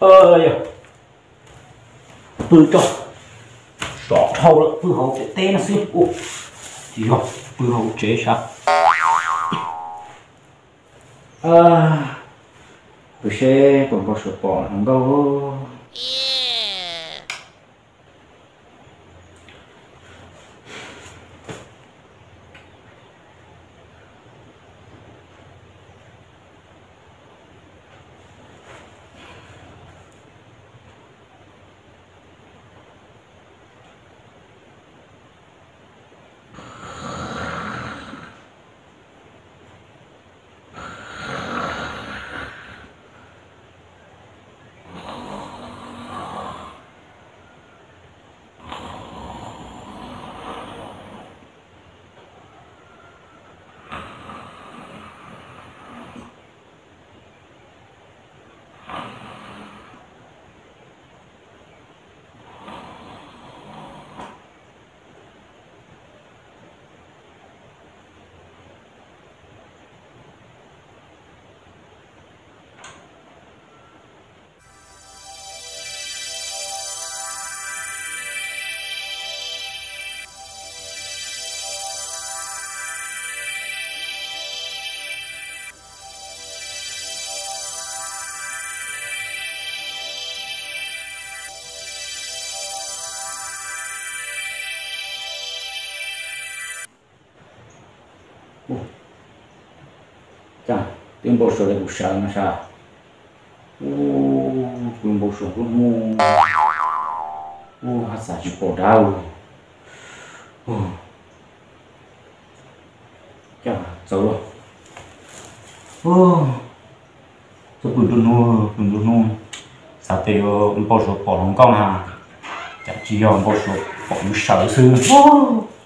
ơi bự cho sọ thâu đó bự hậu cái tên nó xí ô gì rồi bự hậu chế sao bự xe còn có sọ bò không đâu chà tiếng bò sò lại buồn mà sao tiếng bò sò cũng ngu hạt xả chỉ bỏ đau chà xấu rồi tôi buồn nôn sao tiêu bò sò bỏ lòng con hà chả chỉ do bò sò bỏ sợ xương